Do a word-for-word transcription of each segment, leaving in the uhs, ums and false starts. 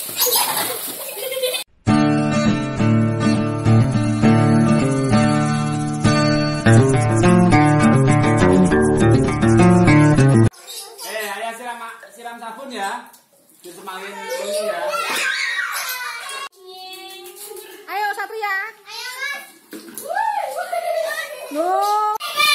Eh, ayah siram siram sabun ya. Disemangin ini ya. Ayo Satria. Ayo Mas. Loh.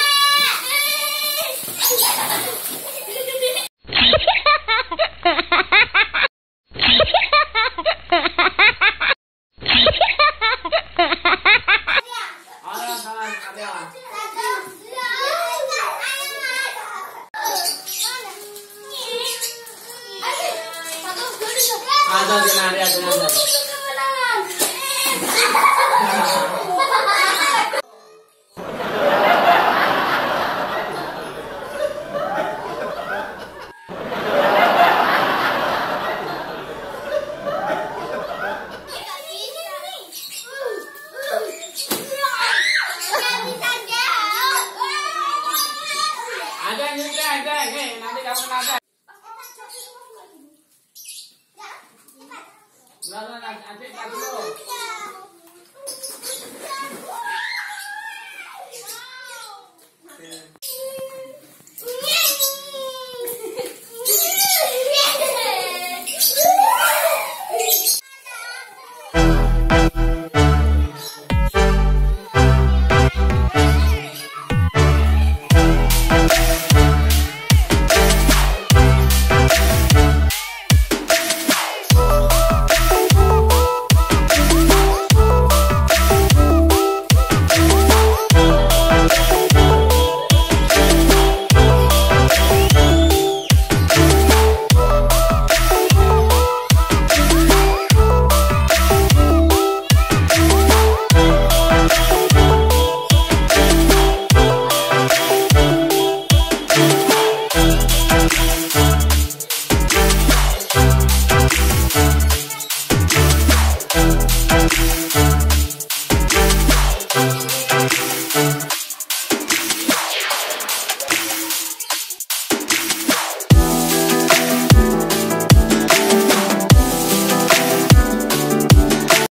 Ada di nari ada nari. Ada juga ada, hei nanti kamu nada. Lalu nanti dulu.